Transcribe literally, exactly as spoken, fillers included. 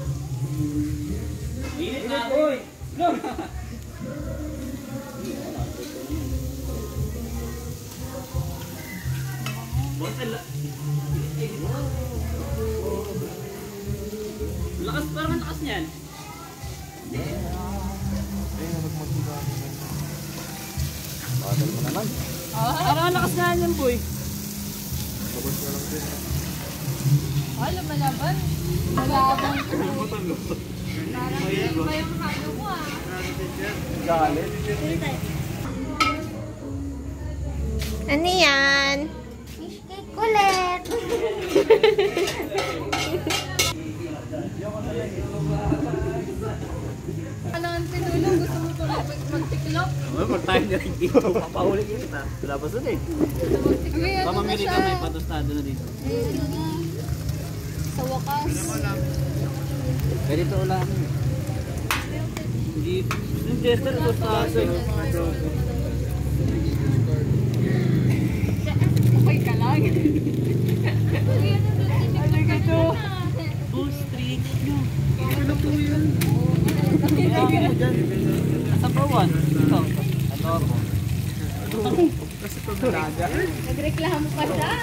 Init na, boy! No! Lakas, parang lakas niyan. Bagal mo naman. Parang lakas nga yan, boy. Labas na lang din. Oh, lumalaban. Lumalaban. Parang iba yung halo mo ah. Galit. Ano yan? Fish cake ulit. Kailangan tinulong. Gusto mo tuloy magtiklop? Oh, pag tayo na rin dito, papahuli kita. Labas na din. Magtiklop. Pamamili ka, may patostado na dito. Sa wakas. Ganito ulam. Hindi, yung jester, tostado. Okay ka lang. Ano gito? Full street nyo. Ano po yun? Nasa pa one. Ito. Ano ako? Kasi pag nalaga. Nagreklamo pa siya.